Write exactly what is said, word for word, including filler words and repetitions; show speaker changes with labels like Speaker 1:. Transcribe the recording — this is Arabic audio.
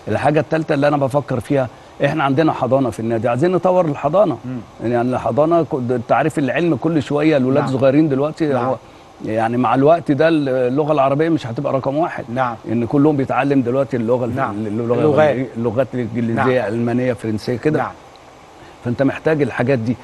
Speaker 1: الحاجه الثالثه اللي انا بفكر فيها، احنا عندنا حضانه في النادي، عايزين نطور الحضانه. مم. يعني الحضانه انت عارف العلم كل شويه الاولاد
Speaker 2: نعم.
Speaker 1: صغيرين دلوقتي.
Speaker 2: نعم.
Speaker 1: هو يعني مع الوقت ده اللغه العربيه مش هتبقى رقم واحد.
Speaker 2: نعم.
Speaker 1: ان كلهم بيتعلم دلوقتي اللغه
Speaker 2: نعم.
Speaker 1: اللغه
Speaker 2: اللغات
Speaker 1: اللغات الانجليزيه،
Speaker 2: نعم.
Speaker 1: المانيه، فرنسيه كده.
Speaker 2: نعم.
Speaker 1: فانت محتاج الحاجات دي.